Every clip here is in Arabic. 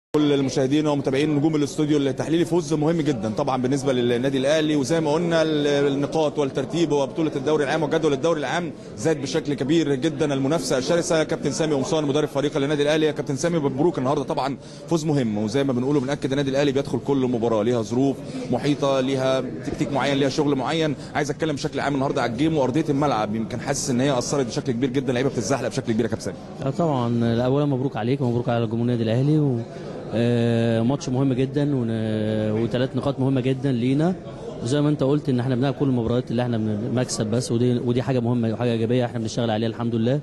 كل المشاهدين ومتابعين نجوم الاستوديو التحليلي، فوز مهم جدا طبعا بالنسبه للنادي الاهلي، وزي ما قلنا النقاط والترتيب وبطوله الدوري العام وجدول الدوري العام زاد بشكل كبير جدا، المنافسه الشرسه. كابتن سامي قمصان مدرب فريق النادي الاهلي، يا كابتن سامي مبروك النهارده، طبعا فوز مهم، وزي ما بنقوله بناكد النادي الاهلي بيدخل كل مباراه ليها ظروف محيطه، ليها تكتيك معين، ليها شغل معين. عايز اتكلم بشكل عام النهارده على الجيم وارضيه الملعب، يمكن حاسس ان هي اثرت بشكل كبير جدا، اللعيبه بتتزحلق بشكل كبير يا كابتن سامي. طبعا اولا مبروك عليك ومبروك على جمهور النادي الاهلي، ماتش مهم جدا وثلاث نقاط مهمه جدا لينا، وزي ما انت قلت ان احنا بنلعب كل المباريات اللي احنا بنكسب بس، ودي حاجه مهمه وحاجه ايجابيه احنا بنشتغل عليها الحمد لله.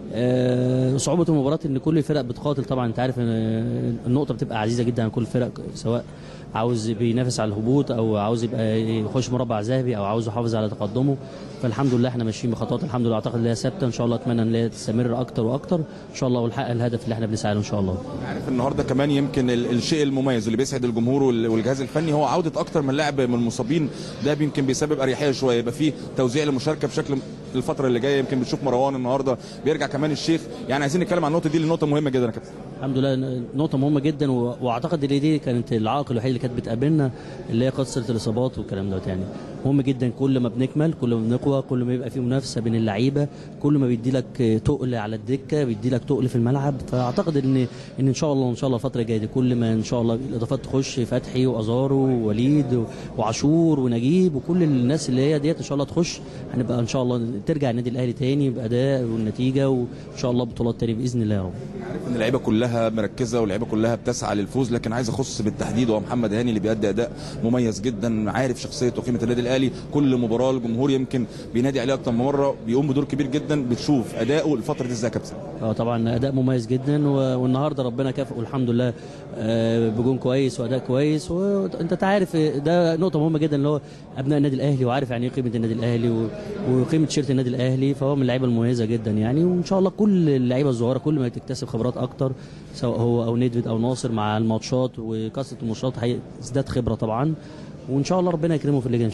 صعوبه المباراه ان كل الفرق بتقاتل، طبعا انت عارف ان النقطه بتبقى عزيزه جدا على كل الفرق، سواء عاوز بينافس على الهبوط او عاوز يبقى يخش مربع ذهبي او عاوز يحافظ على تقدمه. فالحمد لله احنا ماشيين بخطوات الحمد لله، اعتقد ان هي ثابته ان شاء الله، اتمنى ان هي تستمر اكتر واكتر ان شاء الله ونحقق الهدف اللي احنا بنسعى له ان شاء الله. عارف النهارده كمان يمكن الشيء المميز اللي بيسعد الجمهور والجهاز الفني هو عوده اكتر من لاعب من المصابين، ده يمكن بيسبب اريحيه شويه، يبقى فيه توزيع للمشاركه بشكل الفتره اللي جايه. يمكن بنشوف مروان النهارده بيرجع، كمان الشيخ، يعني عايزين نتكلم عن النقطه دي، النقطه مهمه جدا يا كابتن. الحمد لله نقطه مهمه جدا، واعتقد ان دي كانت العائق الوحيد اللي كانت بتقابلنا، اللي هي قصه الاصابات والكلام دوت. يعني مهم جدا كل ما بنكمل كل ما بنقوى، كل ما يبقى في منافسه بين اللعيبه، كل ما بيدي لك تقل على الدكه، بيدي لك تقل في الملعب. فاعتقد ان شاء الله الفتره الجايه دي كل ما ان شاء الله الاضافات تخش، فتحي وازارو ووليد وعاشور ونجيب وكل الناس اللي هي ديت ان شاء الله تخش، هنبقى ان شاء الله ترجع النادي الاهلي تاني باداء والنتيجه، وان شاء الله بطولات تاني باذن الله يا رب. عارف ان اللعيبه كلها مركزه واللعيبه كلها بتسعى للفوز، لكن عايز اخص بالتحديد هو محمد هاني اللي بيأدي اداء مميز جدا، عارف شخصيه وقيمه النادي الاهلي، كل مباراه الجمهور يمكن بينادي عليه اكتر من مره، بيقوم بدور كبير جدا. بتشوف اداؤه الفتره دي ازاي يا كابتن؟ طبعا اداء مميز جدا، والنهارده ربنا كافئه الحمد لله بجون كويس واداء كويس، وانت عارف ده نقطه مهمه جدا اللي هو ابناء النادي الاهلي، وعارف يعني ايه قيمه النادي الاهلي وقيمه تيشيرت النادي الاهلي، فهو من اللعيبه المميزه جدا يعني. وان شاء الله كل اللعيبه الصغيره كل ما تكتسب خبرات اكتر، سواء هو او نيدفيد او ناصر، مع الماتشات وكثره الماتشات هيزداد خبره طبعا، وان شاء الله ربنا يكرمه في اللي جاي.